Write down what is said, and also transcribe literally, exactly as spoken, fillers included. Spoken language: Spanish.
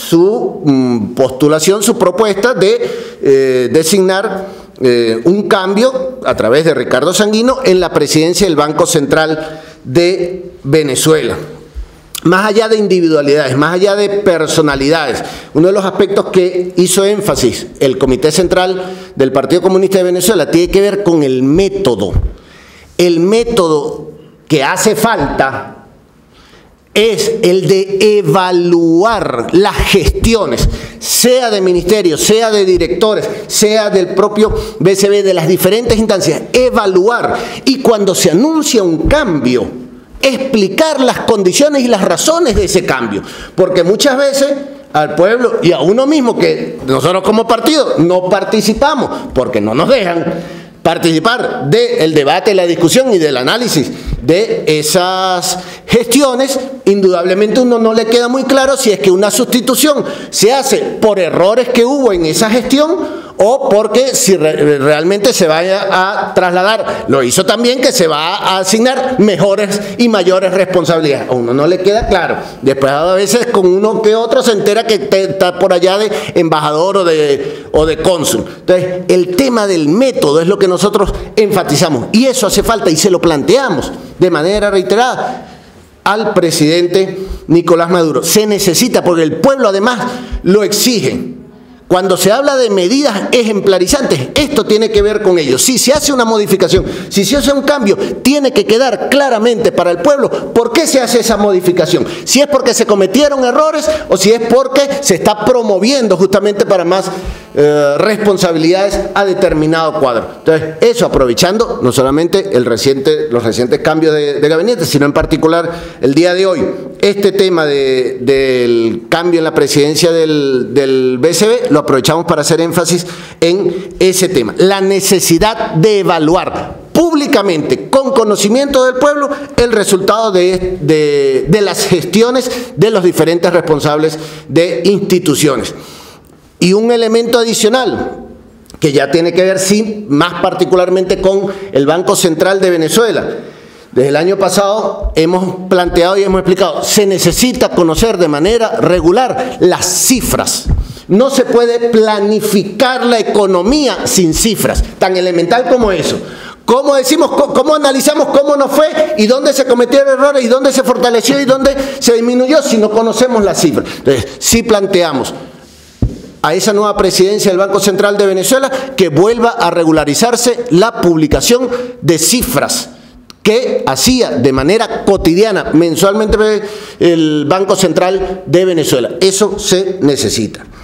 su mm, postulación, su propuesta de eh, designar eh, un cambio a través de Ricardo Sanguino en la presidencia del Banco Central de Venezuela. Más allá de individualidades, más allá de personalidades, uno de los aspectos que hizo énfasis el Comité Central del Partido Comunista de Venezuela tiene que ver con el método. El método que hace falta es el de evaluar las gestiones, sea de ministerios, sea de directores, sea del propio B C B, de las diferentes instancias, evaluar. Y cuando se anuncia un cambio, explicar las condiciones y las razones de ese cambio. Porque muchas veces al pueblo y a uno mismo, que nosotros como partido no participamos, porque no nos dejan participar del debate, la discusión y del análisis de esas gestiones, indudablemente uno no le queda muy claro si es que una sustitución se hace por errores que hubo en esa gestión o porque si re realmente se vaya a trasladar, lo hizo también que se va a asignar mejores y mayores responsabilidades. A uno no le queda claro. Después a veces con uno que otro se entera que está por allá de embajador o de, o de cónsul. Entonces, el tema del método es lo que nosotros enfatizamos y eso hace falta y se lo planteamos de manera reiterada al presidente Nicolás Maduro. Se necesita porque el pueblo además lo exige. Cuando se habla de medidas ejemplarizantes, esto tiene que ver con ello. Si se hace una modificación, si se hace un cambio, tiene que quedar claramente para el pueblo por qué se hace esa modificación. Si es porque se cometieron errores o si es porque se está promoviendo justamente para más eh, responsabilidades a determinado cuadro. Entonces, eso aprovechando no solamente el reciente, los recientes cambios de, de gabinete, sino en particular el día de hoy, este tema de, del cambio en la presidencia del, del B C B, lo aprovechamos para hacer énfasis en ese tema. La necesidad de evaluar públicamente, con conocimiento del pueblo, el resultado de, de, de las gestiones de los diferentes responsables de instituciones. Y un elemento adicional, que ya tiene que ver, sí, más particularmente con el Banco Central de Venezuela. Desde el año pasado hemos planteado y hemos explicado, se necesita conocer de manera regular las cifras. No se puede planificar la economía sin cifras, tan elemental como eso. ¿Cómo decimos, cómo analizamos cómo nos fue y dónde se cometieron errores y dónde se fortaleció y dónde se disminuyó si no conocemos las cifras? Entonces, sí planteamos a esa nueva presidencia del Banco Central de Venezuela que vuelva a regularizarse la publicación de cifras que hacía de manera cotidiana, mensualmente, el Banco Central de Venezuela. Eso se necesita.